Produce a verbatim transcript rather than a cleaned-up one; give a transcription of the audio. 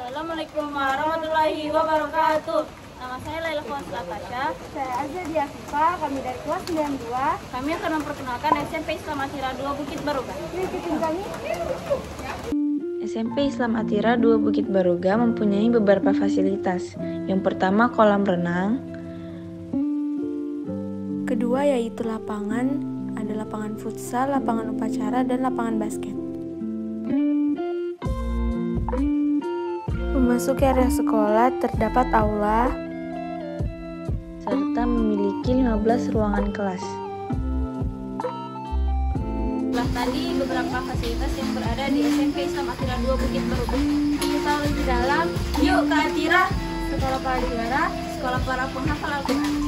Assalamualaikum warahmatullahi wabarakatuh. Nama saya Laila Fawzia Tasya. Saya Azadi Afifa, kami dari kelas sembilan puluh dua. Kami akan memperkenalkan S M P Islam Atira dua Bukit Baruga. Ikutin kami. S M P Islam Atira dua Bukit Baruga mempunyai beberapa fasilitas. Yang pertama kolam renang. Kedua yaitu lapangan, ada lapangan futsal, lapangan upacara, dan lapangan basket. Memasuki area sekolah terdapat aula Serta memiliki lima belas ruangan kelas. Setelah tadi beberapa fasilitas yang berada di S M P Islam Atira dua Bukit Baruga. Kita lebih dalam, yuk ke Atira, sekolah para juara, sekolah para penghafal Al-Quran.